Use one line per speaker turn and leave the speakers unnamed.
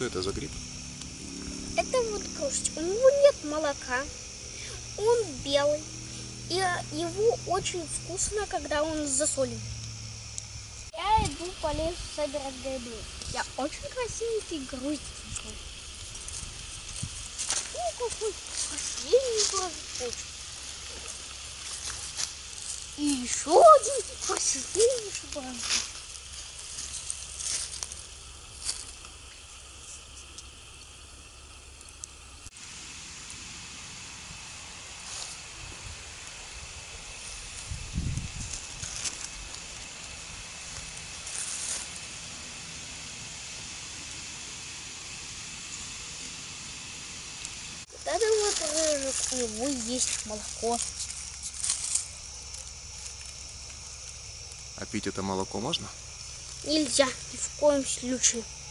Что это за гриб?
Это вот крошечка. У него нет молока. Он белый. И его очень вкусно, когда он засолен. Я иду по лесу собирать грибы. Я очень красивенький грустненький. Ну, какой красивенький глазочек. И еще один красивейший глазочек. Вот это вот рыжик, у него есть молоко.
А пить это молоко можно?
Нельзя, ни в коем случае.